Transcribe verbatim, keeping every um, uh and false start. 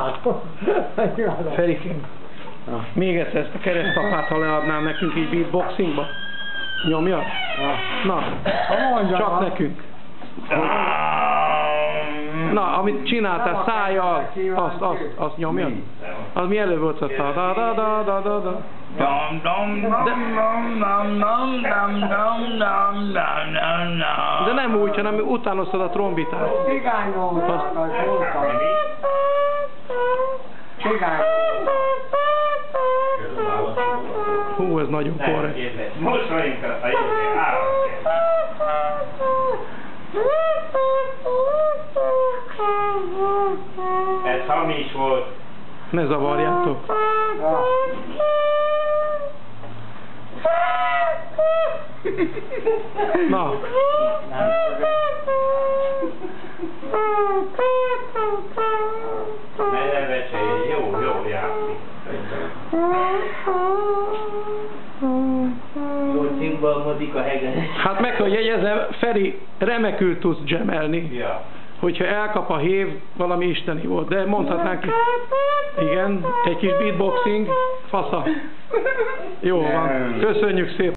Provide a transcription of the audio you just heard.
Ferikém, még egyszer ezt a keresztapát, ha leadnám nekünk így beatboxingba. Nyomja? Na, csak nekünk. Na, amit csináltál szájjal, azt, azt, azt nyomja. Az mi előbb volt a da da da da da da da. De nem úgy, hanem utánoztad a trombitát. Hú, ez nagyon korrekt. Most vagyunk a áram. Ez hamis volt. Ne zavarjátok. Na. Ne nevecsélj, jó, jó játszik. Jó cimbalmodik a hegen. Hát meg kell jegyezem, Feri, remekül tudsz jamelni. Ja. Hogyha elkap a hév, valami isteni volt, de mondhatnánk, igen, egy kis beatboxing, fasza. Jó van, köszönjük szépen.